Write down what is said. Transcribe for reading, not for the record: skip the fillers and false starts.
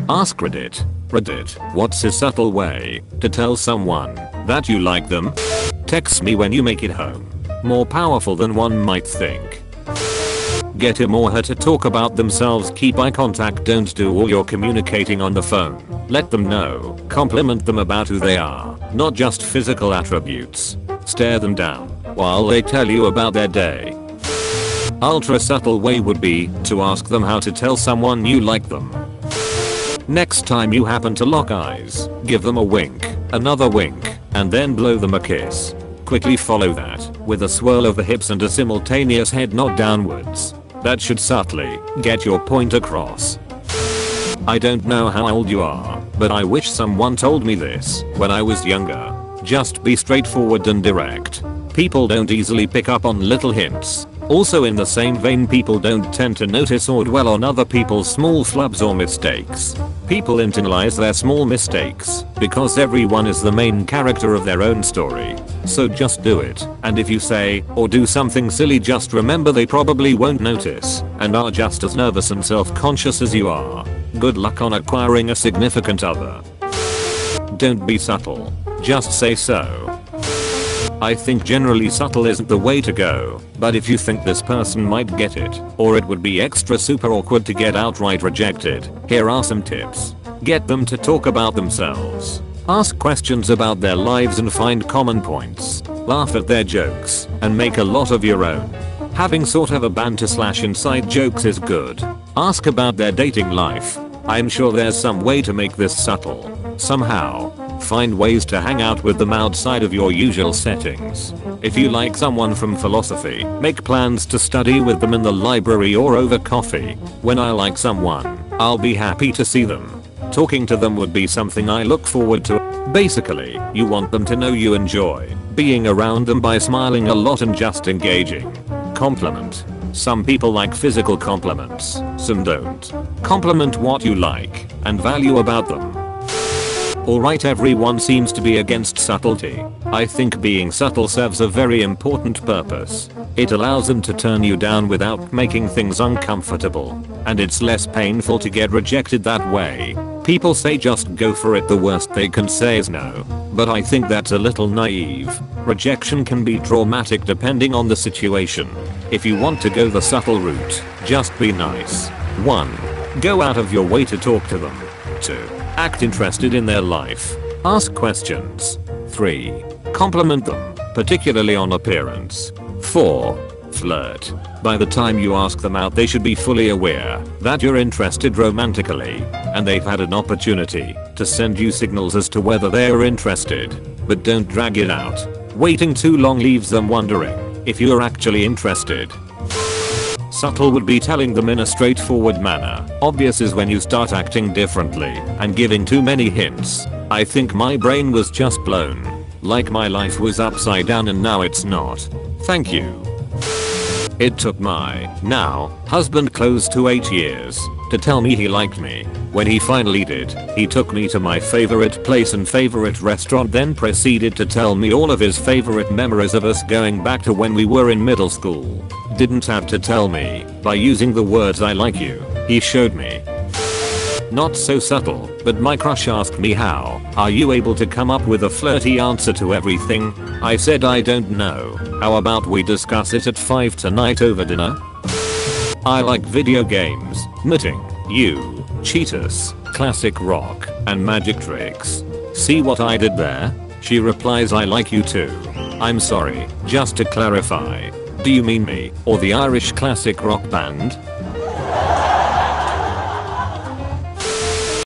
Ask Reddit. Reddit, what's a subtle way to tell someone that you like them? Text me when you make it home. More powerful than one might think. Get him or her to talk about themselves. Keep eye contact. Don't do all your communicating on the phone. Let them know. Compliment them about who they are, not just physical attributes. Stare them down while they tell you about their day. Ultra subtle way would be to ask them how to tell someone you like them. Next time you happen to lock eyes, give them a wink, another wink, and then blow them a kiss. Quickly follow that with a swirl of the hips and a simultaneous head nod downwards. That should subtly get your point across. I don't know how old you are, but I wish someone told me this when I was younger. Just be straightforward and direct. People don't easily pick up on little hints. Also, in the same vein, people don't tend to notice or dwell on other people's small flubs or mistakes. People internalize their small mistakes because everyone is the main character of their own story. So just do it, and if you say or do something silly, just remember they probably won't notice and are just as nervous and self-conscious as you are. Good luck on acquiring a significant other. Don't be subtle. Just say so. I think generally subtle isn't the way to go, but if you think this person might get it, or it would be extra super awkward to get outright rejected, here are some tips. Get them to talk about themselves. Ask questions about their lives and find common points. Laugh at their jokes and make a lot of your own. Having sort of a banter/inside jokes is good. Ask about their dating life. I'm sure there's some way to make this subtle. Somehow. Find ways to hang out with them outside of your usual settings. If you like someone from philosophy, make plans to study with them in the library or over coffee. When I like someone, I'll be happy to see them. Talking to them would be something I look forward to. Basically, you want them to know you enjoy being around them by smiling a lot and just engaging. Compliment. Some people like physical compliments, some don't. Compliment what you like and value about them. Alright, everyone seems to be against subtlety. I think being subtle serves a very important purpose. It allows them to turn you down without making things uncomfortable, and it's less painful to get rejected that way. People say just go for it, the worst they can say is no, but I think that's a little naive. Rejection can be traumatic depending on the situation. If you want to go the subtle route, just be nice. 1. Go out of your way to talk to them. 2. Act interested in their life. Ask questions. 3. Compliment them, particularly on appearance. 4. Flirt. By the time you ask them out, they should be fully aware that you're interested romantically, and they've had an opportunity to send you signals as to whether they're interested. But don't drag it out. Waiting too long leaves them wondering if you're actually interested. Subtle would be telling them in a straightforward manner. Obvious is when you start acting differently and giving too many hints. I think my brain was just blown. Like my life was upside down and now it's not. Thank you. It took my now husband close to 8 years to tell me he liked me. When he finally did, he took me to my favorite place and favorite restaurant, then proceeded to tell me all of his favorite memories of us going back to when we were in middle school. Didn't have to tell me by using the words "I like you." He showed me. Not so subtle, but my crush asked me, how are you able to come up with a flirty answer to everything? I said I don't know. How about we discuss it at 5 tonight over dinner? I like video games, knitting, you, Cheetahs, classic rock, and magic tricks. See what I did there? She replies, I like you too. I'm sorry, just to clarify. Do you mean me or the Irish classic rock band?